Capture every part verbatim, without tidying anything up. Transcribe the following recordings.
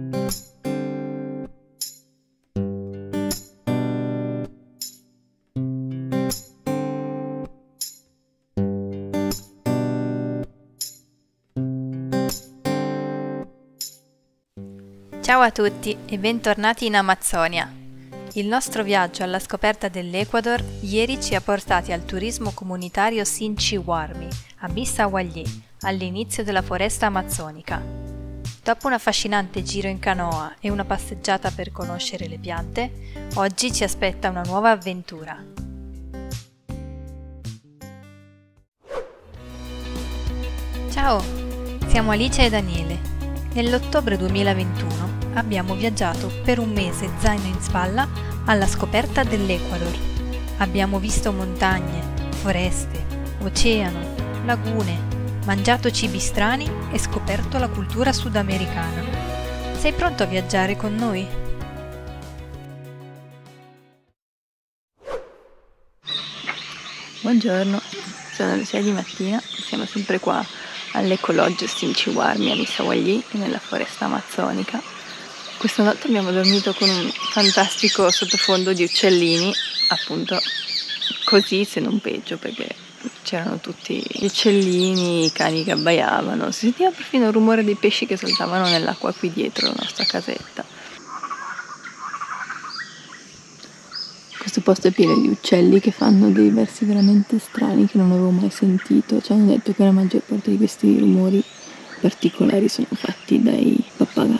Ciao a tutti e bentornati in Amazzonia. Il nostro viaggio alla scoperta dell'Ecuador ieri ci ha portati al turismo comunitario Sinchihuarmi, a Missahuallí, all'inizio della foresta amazzonica. Dopo un affascinante giro in canoa e una passeggiata per conoscere le piante, oggi ci aspetta una nuova avventura. Ciao, siamo Alice e Daniele. Nell'ottobre duemilaventuno abbiamo viaggiato per un mese zaino in spalla alla scoperta dell'Ecuador. Abbiamo visto montagne, foreste, oceano, lagune, mangiato cibi strani e scoperto la cultura sudamericana. Sei pronto a viaggiare con noi? Buongiorno, sono le sei di mattina, siamo sempre qua all'Ecolodge Sinchihuarmi a Missahuallí, nella foresta amazzonica. Questa notte abbiamo dormito con un fantastico sottofondo di uccellini, appunto così se non peggio, perché c'erano tutti gli uccellini, i cani che abbaiavano, si sentiva perfino il rumore dei pesci che saltavano nell'acqua qui dietro la nostra casetta. Questo posto è pieno di uccelli che fanno dei versi veramente strani che non avevo mai sentito. Ci hanno detto che la maggior parte di questi rumori particolari sono fatti dai pappagalli.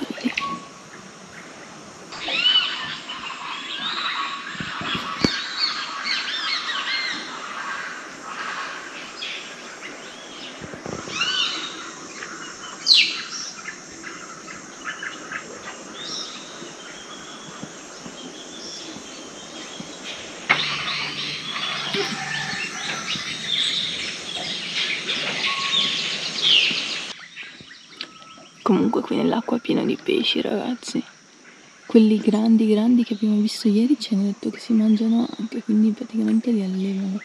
Comunque qui nell'acqua è pieno di pesci, ragazzi. Quelli grandi grandi che abbiamo visto ieri ci hanno detto che si mangiano anche, quindi praticamente li allevano.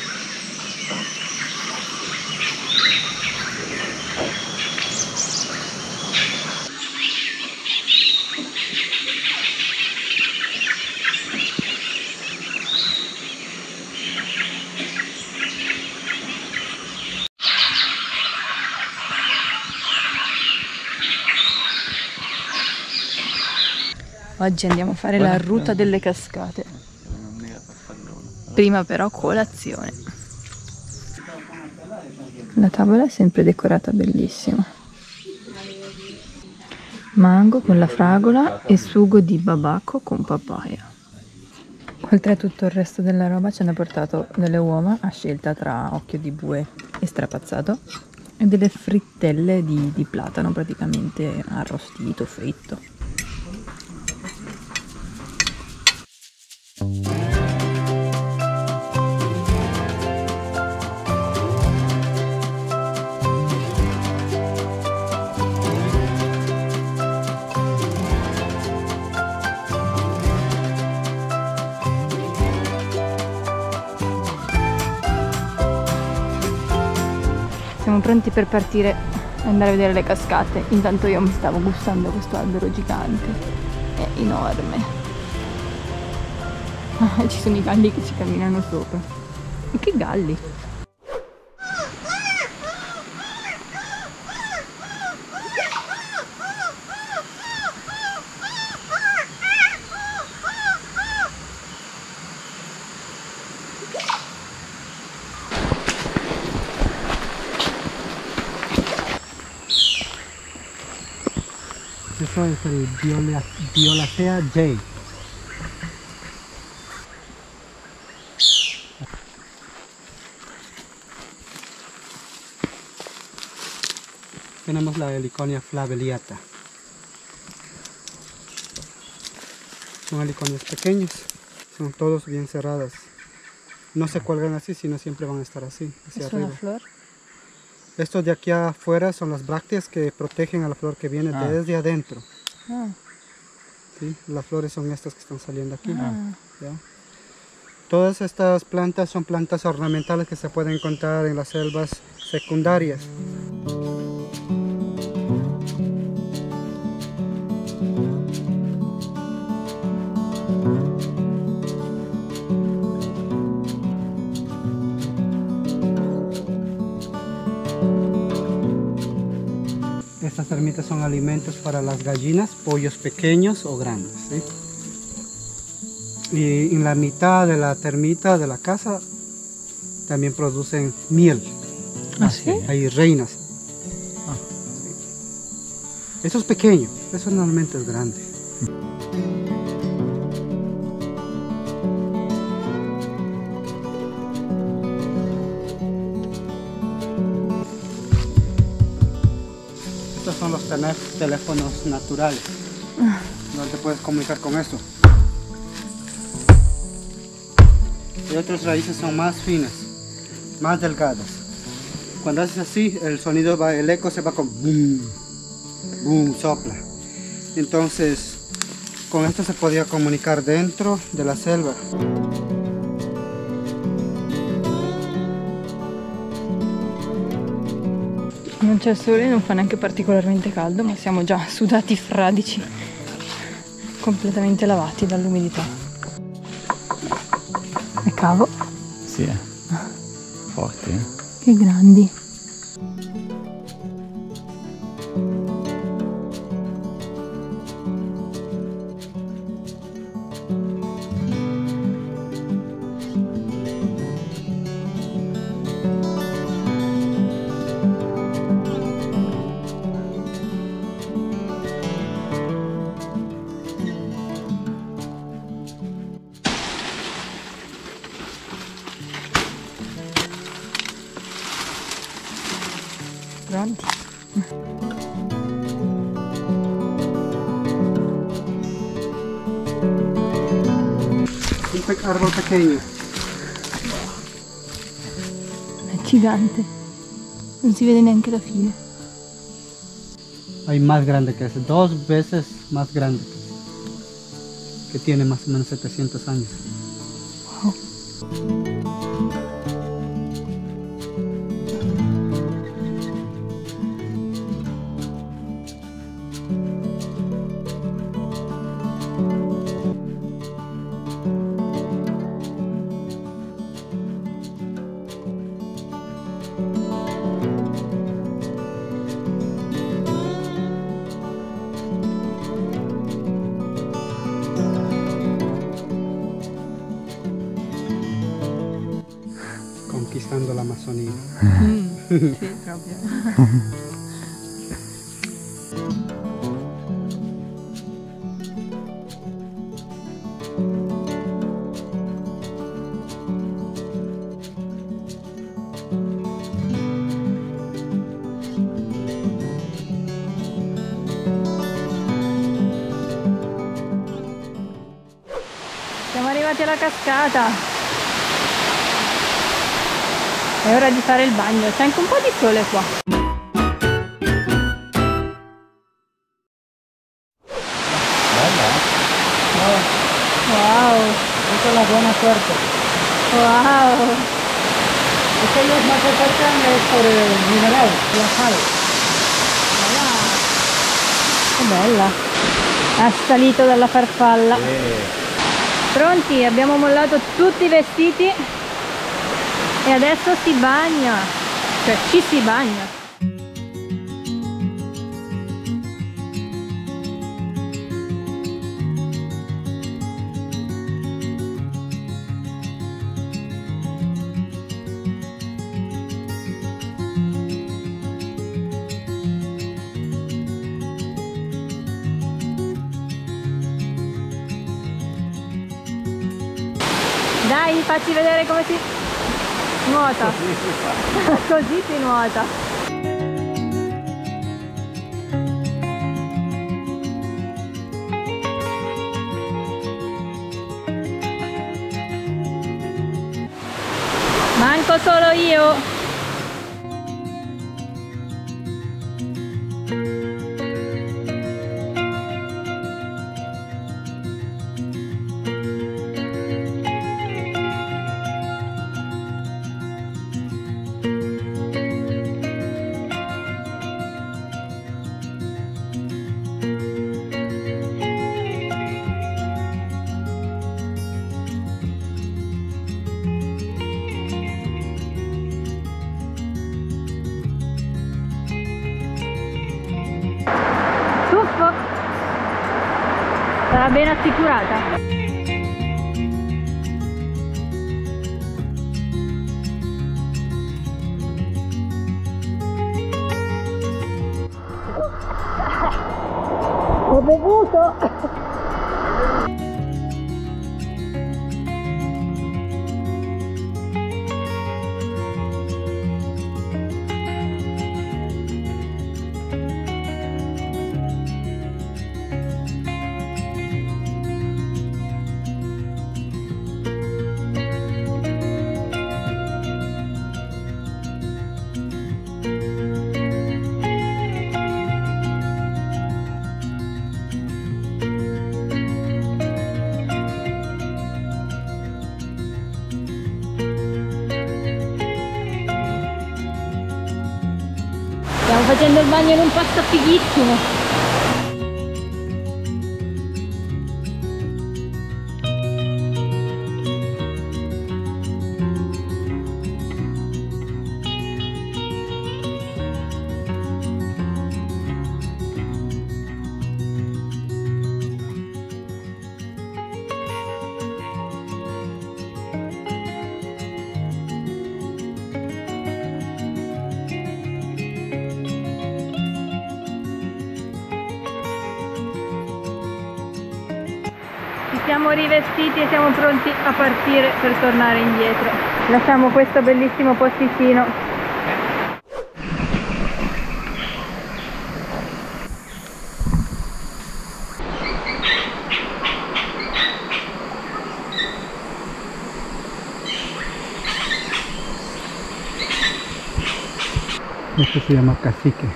Oggi andiamo a fare la ruta delle cascate. Prima però colazione. La tavola è sempre decorata bellissima. Mango con la fragola e sugo di babaco con papaya. Oltre a tutto il resto della roba ci hanno portato delle uova a scelta tra occhio di bue e strapazzato e delle frittelle di, di platano praticamente arrostito, fritto. Siamo pronti per partire e andare a vedere le cascate. Intanto io mi stavo gustando questo albero gigante, è enorme. Ah, ci sono i galli che ci camminano sopra. E che galli! Questo è il viola, Violacea J. Tenemos la heliconia flavellata. Son heliconias pequeñas, son todos bien cerradas. No se cuelgan así, sino siempre van a estar así, hacia ¿Es arriba. una flor? Estos de aquí afuera son las brácteas que protegen a la flor que viene ah. desde adentro. Ah. ¿Sí? Las flores son estas que están saliendo aquí. Ah. ¿Ya? Todas estas plantas son plantas ornamentales que se pueden encontrar en las selvas secundarias. Estas termitas son alimentos para las gallinas, pollos pequeños o grandes, ¿sí? Y en la mitad de la termita de la casa también producen miel. ¿Ah, sí? Hay reinas. Ah. Sí. Eso es pequeño, eso normalmente es grande. Estos son los teléfonos naturales. No te puedes comunicar con esto. Y otras raíces son más finas, más delgadas. Cuando haces así, el sonido va, el eco se va con boom, boom, sopla. Entonces, con esto se podía comunicar dentro de la selva. Non c'è sole, non fa neanche particolarmente caldo, ma siamo già sudati fradici, completamente lavati dall'umidità. E cavo. Sì, eh. Forti, eh. Che grandi. Pronti? Un pe- árbol pequeño. È gigante. Non si vede neanche la fine. Hay más grande que ese, dos veces más grande que ese, que tiene más o menos setecientos años. Wow. Conquistando la Amazonía. Mm, sì, proprio. Siamo arrivati alla cascata. È ora di fare il bagno, c'è anche un po' di sole qua. Bella, eh? Wow, Esa es la buena suerte. wow. Es que ellos más se acercan es por el mineral, la sal. Che bella. Ha salito dalla farfalla. Pronti, abbiamo mollato tutti i vestiti e adesso si bagna, cioè ci si bagna. Dai, facci vedere come si nuota. Così si nuota. Manco solo io. Sarà ben assicurata. Ho bevuto! Stiamo facendo il bagno in un posto fighissimo. Siamo rivestiti e siamo pronti a partire per tornare indietro. Lasciamo questo bellissimo posticino. Esto se llama cacique.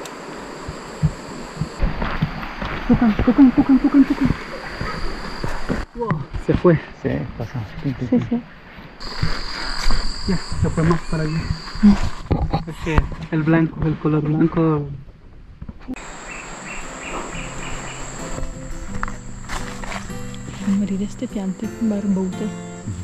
Tucan, tucan, tucan, tucan, tucan. Wow, se fue. Sí, pasa. Sí, sí. Ya, se fue más para allá. Porque el blanco, el color blanco. Morire ste piante barbute.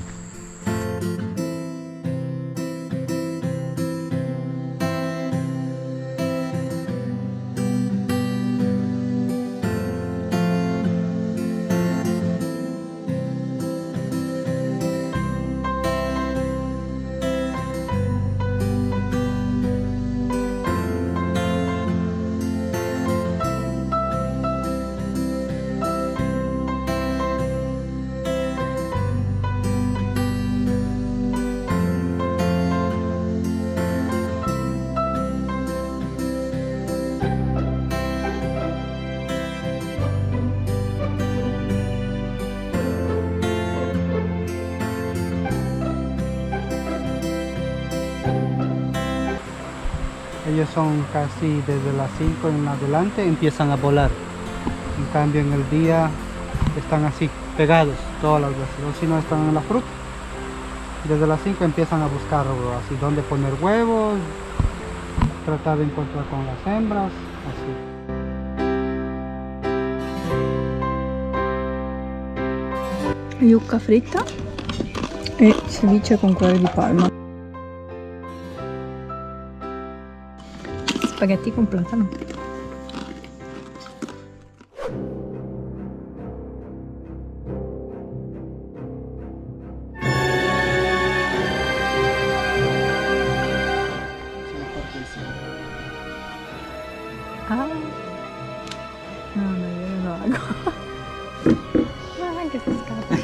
Ellos son casi desde las cinco en adelante empiezan a volar. En cambio en el día están así pegados todas las veces. O si no están en la fruta. Desde las cinco empiezan a buscar así donde poner huevos, tratar de encontrar con las hembras, así. Yucca fritta e ceviche con cuore di palma. Spaghetti con platano. Ah, no, no, io non lo hago. Ma anche se scappa.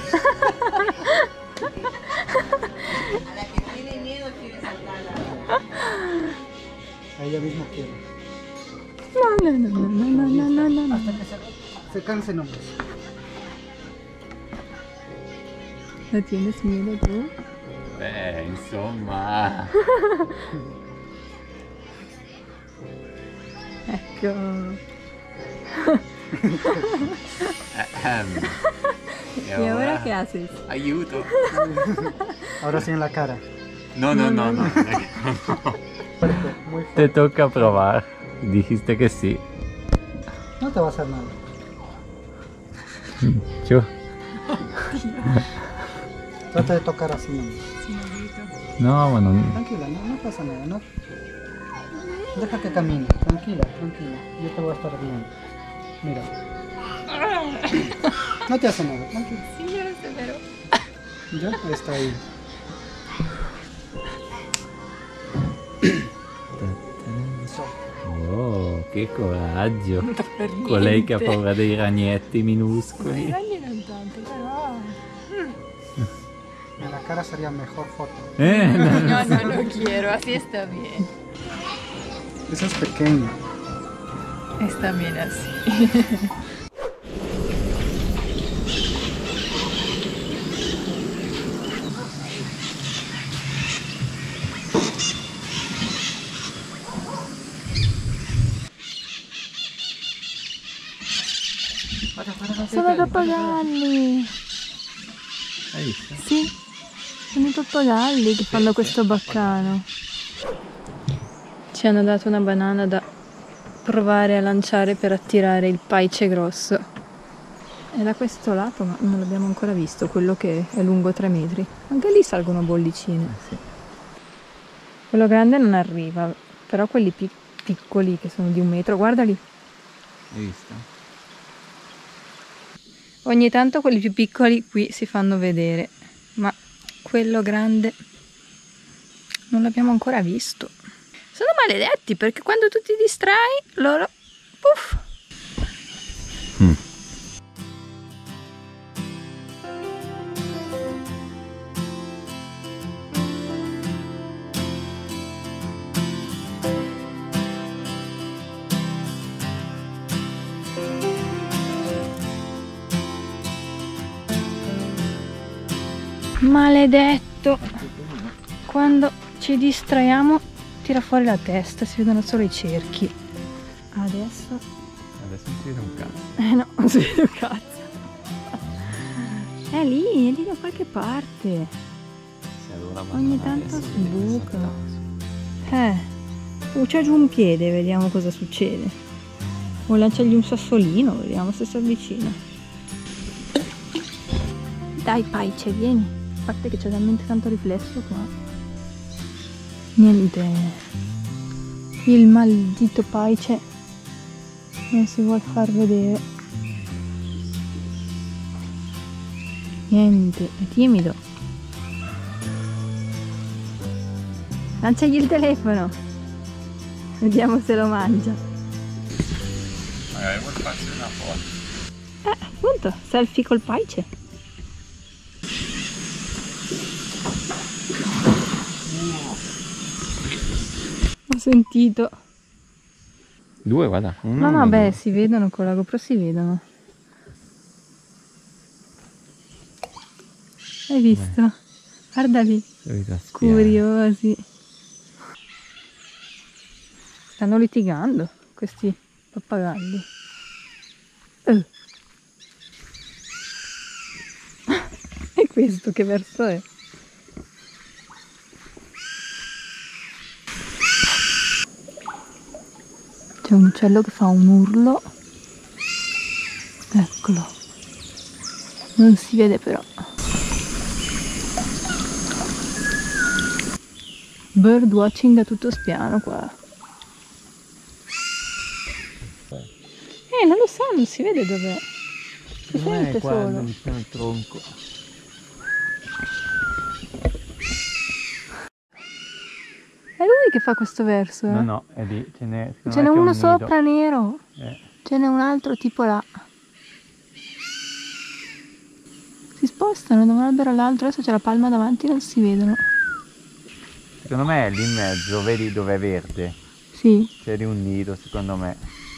A la que tiene miedo quiere saltarla. Ella misma quiere. No, no, no, no, no, no, no, no, no. Hasta que se, se canse nomás. ¿No tienes miedo tú? Beh, insomma. Ecco. Ehm, ¿Y ahora qué haces? Aiuto. Ahora sí en la cara. No, no, no, no. Fuerte, muy fuerte. Te toca probar. Dijiste que sí. No te va a hacer nada. Yo. Trata de tocar así nomás. No, bueno. Tranquila, no, no pasa nada, no. Deja que camine, tranquila, tranquila. Yo te voy a estar viendo. Mira. No te hace nada, tranquilo. Sí, yo lo sé, pero... Ya está ahí. Oh, che coraggio. Non per niente. Colei che ha paura dei ragnetti I minuscoli. ragni non tanto, però... En la cara sería mejor foto. Eh, no. No, no, no quiero, así está bien. Esa es pequeña. Está bien así. Sono i pappagalli. Hai visto? Sì, sono i pappagalli che fanno questo baccano. Ci hanno dato una banana da provare a lanciare per attirare il paice grosso. È da questo lato, ma non l'abbiamo ancora visto, quello che è lungo tre metri. Anche lì salgono bollicine. Sì. Quello grande non arriva, però quelli pic- piccoli che sono di un metro, guardali. Hai visto? Ogni tanto quelli più piccoli qui si fanno vedere, ma quello grande non l'abbiamo ancora visto. Sono maledetti perché quando tu ti distrai loro puff. Mm. Maledetto, quando ci distraiamo tira fuori la testa, si vedono solo i cerchi. Adesso Adesso non si vede un cazzo. eh no, non si vede un cazzo. È lì, è lì da qualche parte. Se allora Ogni tanto sbuca. Eh, bucia giù un piede, vediamo cosa succede. O lanciagli un sassolino, vediamo se si avvicina. Dai paice, vieni. A parte che c'è talmente tanto riflesso qua. Niente. Il maldito paice non si vuol far vedere. Niente, è timido. Lanciagli il telefono. Vediamo se lo mangia. Magari vuol farsi una foto. Eh, appunto, selfie col paice. Ho sentito. Due, guarda. Uno, No, no, uno, beh, due. si vedono con la GoPro, si vedono. Hai visto? Guarda lì, Solita spiare. curiosi. Stanno litigando questi pappagalli. Eh. E questo che verso è? C'è un uccello che fa un urlo. Eccolo. Non si vede però. Bird watching a tutto spiano qua. Eh, non lo so, non si vede dov'è. Si sente solo. vicino al tronco. È lui che fa questo verso, eh? No, no, è lì. Ce n'è Ce n'è uno sopra nero. Eh. Ce n'è un altro tipo là. Si spostano da un albero all'altro. Adesso c'è la palma davanti, non si vedono. Secondo me è lì in mezzo, vedi dove è verde? Sì. C'è lì un nido, secondo me.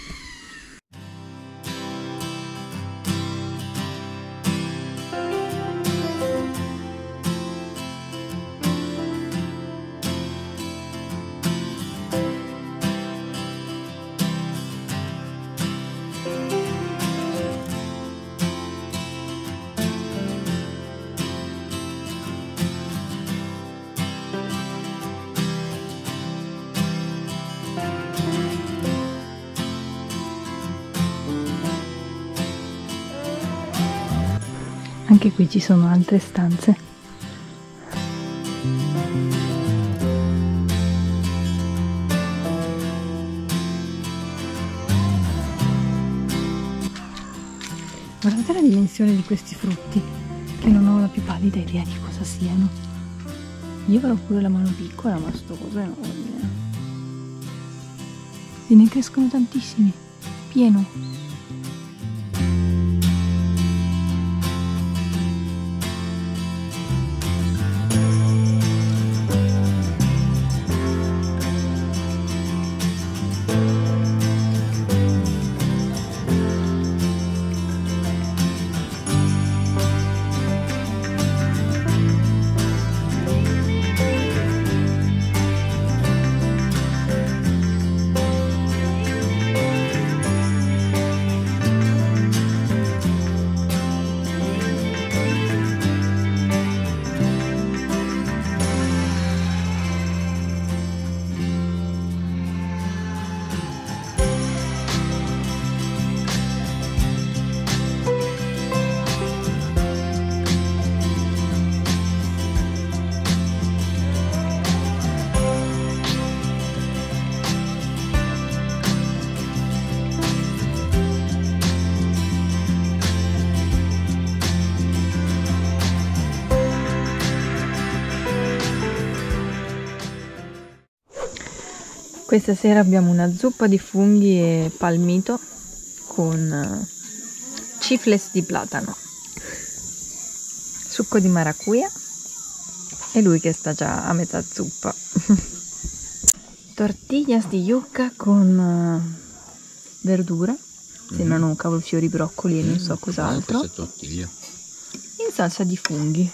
Anche qui ci sono altre stanze. Guardate la dimensione di questi frutti, che non ho la più pallida idea di cosa siano. Io avrò pure la mano piccola, ma sto coso è enorme. E ne crescono tantissimi, pieno. Questa sera abbiamo una zuppa di funghi e palmito con chifles di platano, succo di maracuja e lui che sta già a metà zuppa. Tortillas di yucca con verdura, sembrano cavolfiori, broccoli e non so cos'altro, in salsa di funghi.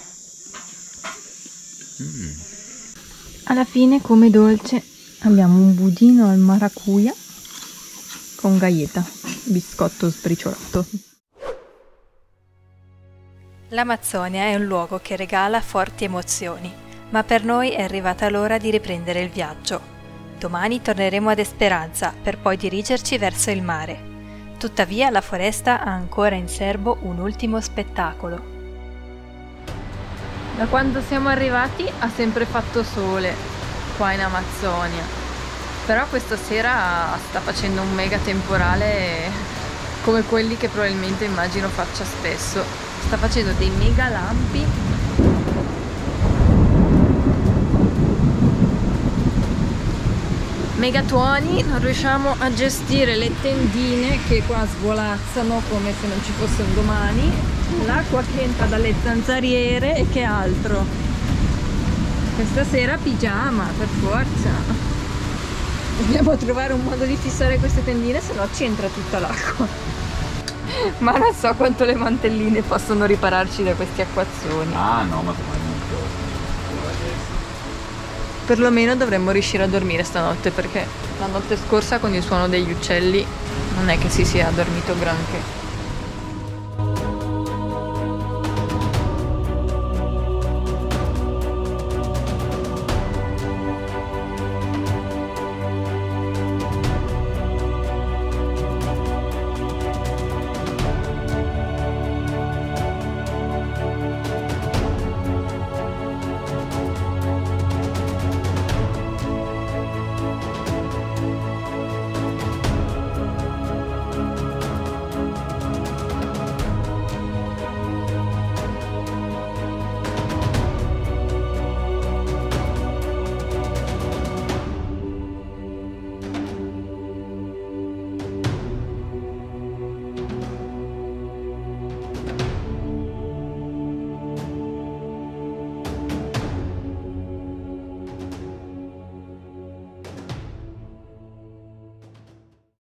Mm. Alla fine, come dolce, abbiamo un budino al maracuja con galleta, biscotto sbriciolato. L'Amazzonia è un luogo che regala forti emozioni, ma per noi è arrivata l'ora di riprendere il viaggio. Domani torneremo ad Esperanza per poi dirigerci verso il mare. Tuttavia la foresta ha ancora in serbo un ultimo spettacolo. Da quando siamo arrivati ha sempre fatto sole qua in Amazzonia, però questa sera sta facendo un mega temporale come quelli che probabilmente immagino faccia spesso. Sta facendo dei mega lampi mega tuoni, non riusciamo a gestire le tendine che qua svolazzano come se non ci fosse un domani, l'acqua che entra dalle zanzariere e che altro. Questa sera pigiama, per forza. Dobbiamo trovare un modo di fissare queste tendine, se no ci entra tutta l'acqua. Ma non so quanto le mantelline possono ripararci da questi acquazzoni. Ah no, ma come non. Perlomeno dovremmo riuscire a dormire stanotte, perché la notte scorsa con il suono degli uccelli non è che si sia dormito granché.